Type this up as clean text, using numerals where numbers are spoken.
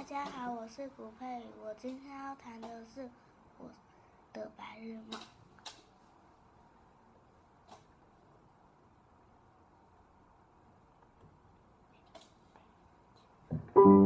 大家好，我是古佩宇，我今天要谈的是我的白日梦。